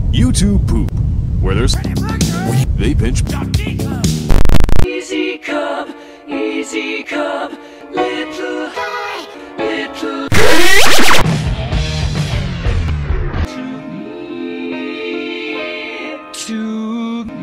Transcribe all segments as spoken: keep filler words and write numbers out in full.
YouTube poop, where there's they pinch. Easy come, easy come, little, little. To me.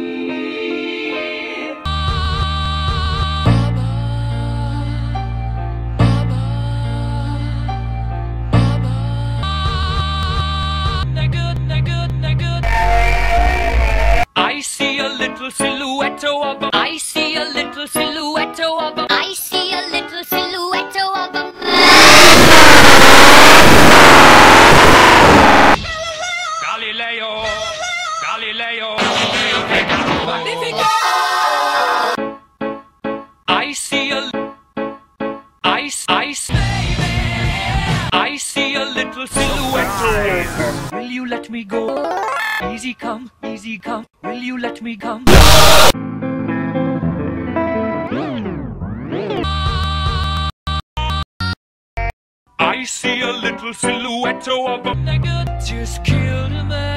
I see a little silhouette of a I see a little silhouette of a I see a little silhouette of a Galileo Galileo Magnifico. I see a I I I see a little silhouette. Will you let me go? Easy come, easy come. Will you let me come? I see a little silhouette of a nigga just killed a man.